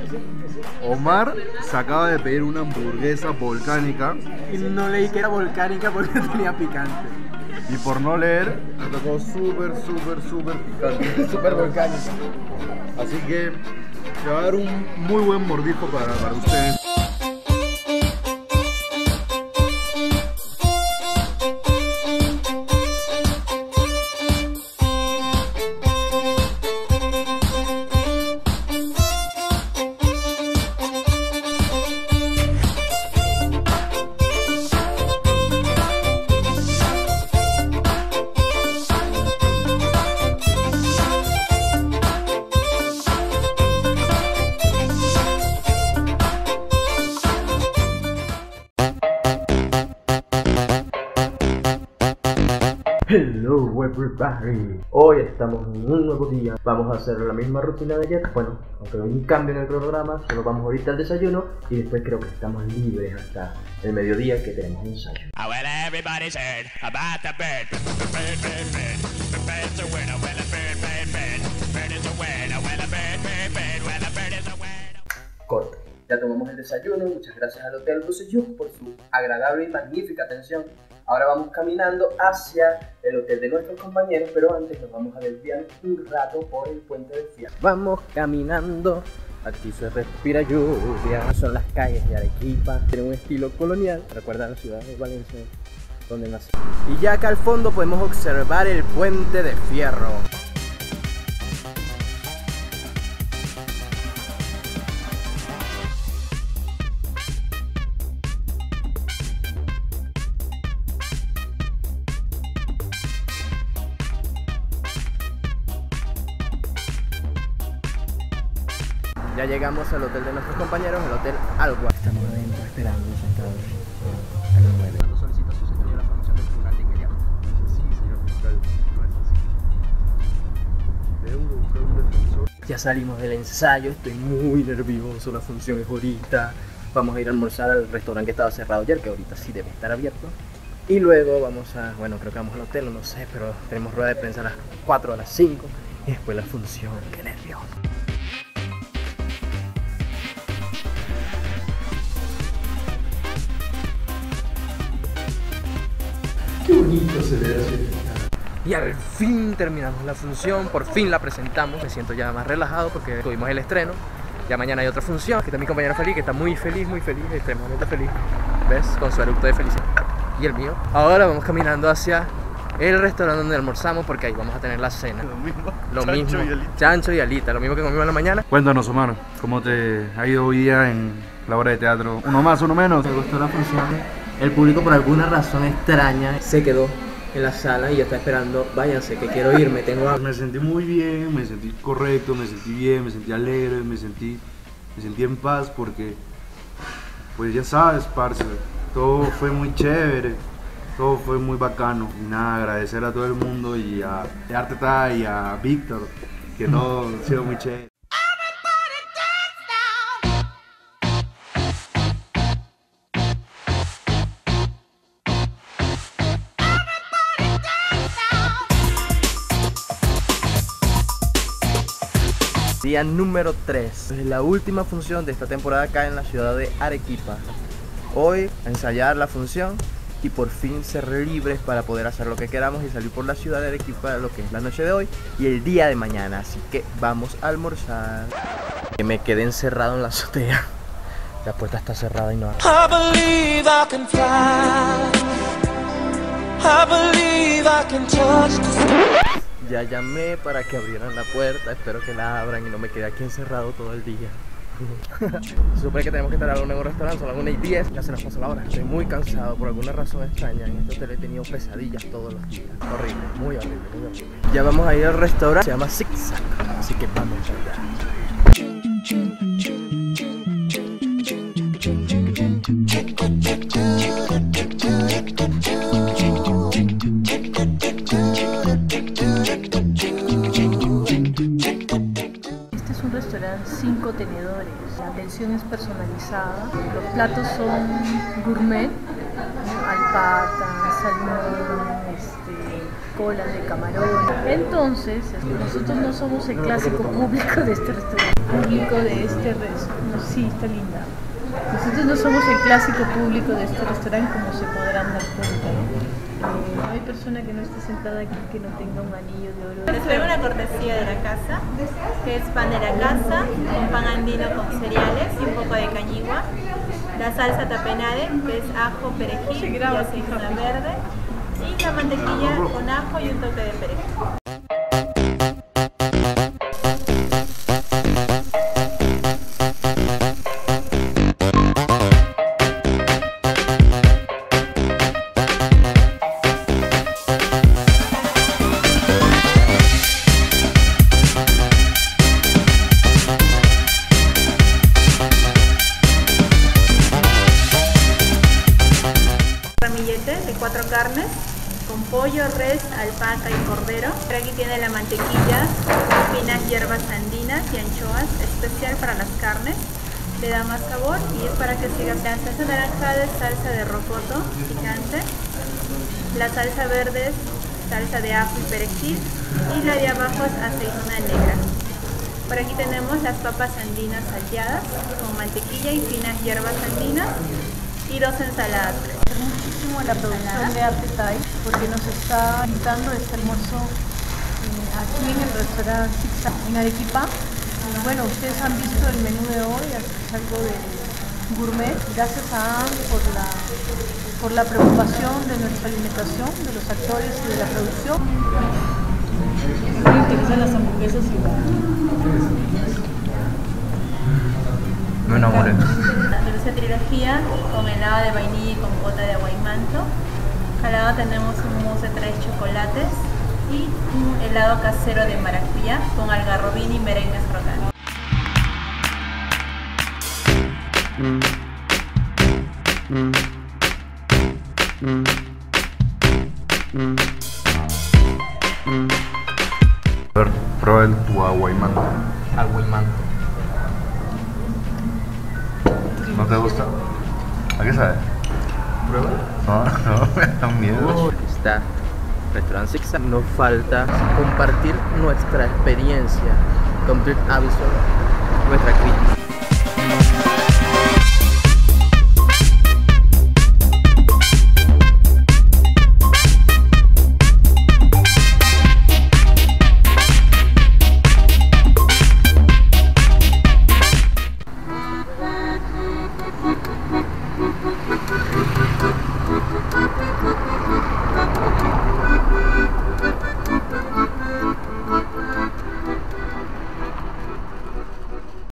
Omar se acaba de pedir una hamburguesa volcánica Y no leí que era volcánica porque tenía picante. y por no leer me tocó súper picante. Súper volcánica. Así que se va a dar un muy buen mordisco para ustedes. Hello everybody. Hoy estamos en un nuevo día. Vamos a hacer la misma rutina de ayer. Bueno, aunque hay un cambio en el programa. Solo vamos ahorita al desayuno y después creo que estamos libres hasta el mediodía que tenemos ensayo. Corte. Ya tomamos el desayuno, muchas gracias al Hotel Rosselló por su agradable y magnífica atención. Ahora vamos caminando hacia el hotel de nuestros compañeros, pero antes nos vamos a desviar un rato por el puente de Fierro. Vamos caminando, aquí se respira lluvia, son las calles de Arequipa, tienen un estilo colonial, recuerda la ciudad de Valencia, donde nació. Y ya acá al fondo podemos observar el puente de Fierro. Ya llegamos al hotel de nuestros compañeros, el Hotel Algua. Estamos adentro esperando, sentados en el mueble. Cuando solicita su señoría la formación del tribunal de inmediato. Sí, señor fiscal, no es así. Debo buscar un defensor. Ya salimos del ensayo, estoy muy nervioso, la función es ahorita. Vamos a ir a almorzar al restaurante que estaba cerrado ayer, que ahorita sí debe estar abierto. Y luego vamos a, bueno, creo que vamos al hotel, no sé, pero tenemos rueda de prensa a las 4, a las 5. Y después la función, qué nervioso. Qué bonito se ve así. Y al fin terminamos la función, por fin la presentamos. Me siento ya más relajado porque tuvimos el estreno. Ya mañana hay otra función. Aquí está mi compañero Feliz, que está muy feliz, extremadamente feliz. ¿Ves? Con su eructo de felicidad. Y el mío. Ahora vamos caminando hacia el restaurante donde almorzamos porque ahí vamos a tener la cena. Lo mismo. Chancho y alita, lo mismo que comimos en la mañana. Cuéntanos, Omar, ¿cómo te ha ido hoy día en la obra de teatro? ¿Uno más, uno menos? Me gustó la función. El público por alguna razón extraña se quedó en la sala y ya está esperando, váyanse que quiero irme, tengo hambre. Me sentí muy bien, me sentí correcto, me sentí bien, me sentí alegre, me sentí en paz porque, pues ya sabes, parce, todo fue muy chévere, todo fue muy bacano. Y nada, agradecer a todo el mundo y a Arteta y a Víctor, que todo ha sido muy chévere. Día número 3, es la última función de esta temporada acá en la ciudad de Arequipa. Hoy a ensayar la función y por fin ser libres para poder hacer lo que queramos y salir por la ciudad de Arequipa, lo que es la noche de hoy y el día de mañana. Así que vamos a almorzar. Que me quedé encerrado en la azotea. La puerta está cerrada y no abre. I believe I can fly. I believe I can touch the... Ya llamé para que abrieran la puerta, espero que la abran y no me quede aquí encerrado todo el día. Se supone que tenemos que estar en un restaurante, son las 1:10, ya se nos pasó la hora. Estoy muy cansado, por alguna razón extraña. En este hotel he tenido pesadillas todos los días. Horrible, muy horrible, muy horrible. Ya vamos a ir al restaurante, se llama Zigzag, así que vamos allá. Este es un restaurante 5 tenedores, la atención es personalizada, los platos son gourmet, alpaca, salmón, colas de camarón. Entonces, nosotros no somos el clásico público de este restaurante. Sí, está linda. Nosotros no somos el clásico público de este restaurante, como se podrán dar cuenta. No hay persona que no esté sentada aquí que no tenga un anillo de oro. Les traigo una cortesía de la casa, que es pan de la casa, con pan andino con cereales y un poco de cañigua. La salsa tapenade, que es ajo, perejil y aceituna verde. Y la mantequilla con ajo y un toque de perejil. De 4 carnes, con pollo, res, alpaca y cordero. Pero aquí tiene la mantequilla, finas hierbas andinas y anchoas, especial para las carnes. Le da más sabor y es para que siga. La salsa naranjada es salsa de rocoto picante. La salsa verde es salsa de ajo y perejil. Y la de abajo es aceituna negra. Por aquí tenemos las papas andinas salteadas con mantequilla y finas hierbas andinas y 2 ensaladas. Muchísimo la producción de Arte Thai porque nos está invitando este almuerzo aquí en el restaurante Zigzag en Arequipa. Y bueno, ustedes han visto el menú de hoy, es algo de gourmet. Gracias a Anne por la preocupación de nuestra alimentación, de los actores y de la producción. Me interesan las hamburguesas Me enamoré. Dulce trilogía con helado de vainilla y compota de aguaimanto. Al lado tenemos un mousse de 3 chocolates y un helado casero de maracuyá con algarrobín y merengues crocantes. A ver, prueba tu aguaimanto. Aguaimanto. ¿No te gusta? ¿A qué sabe? Prueba. No, me da miedo. Está Restaurante Zigzag. Nos falta compartir nuestra experiencia. Complete Abyssal. Nuestra